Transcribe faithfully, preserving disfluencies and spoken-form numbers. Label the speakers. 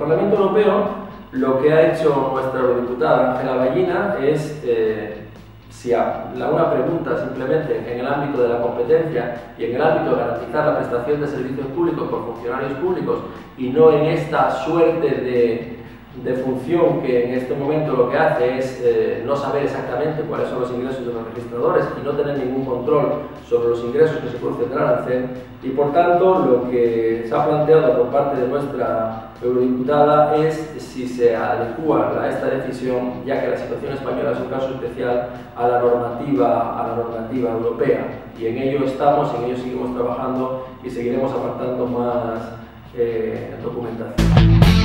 Speaker 1: Parlamento Europeo lo que ha hecho nuestra eurodiputada Ángela Vallina es, eh, si a la, una pregunta simplemente en el ámbito de la competencia y en el ámbito de garantizar la prestación de servicios públicos por funcionarios públicos y no en esta suerte de, de función que en este momento lo que hace es eh, no saber exactamente cuáles son los ingresos de los registradores y no tener ningún control sobre los ingresos que se concentrarán en C E N, y por tanto lo que se ha planteado por parte de nuestra eurodiputada es si se adecua a esta decisión, ya que la situación española es un caso especial, a la normativa, a la normativa europea, y en ello estamos, en ello seguimos trabajando y seguiremos apartando más eh, documentación.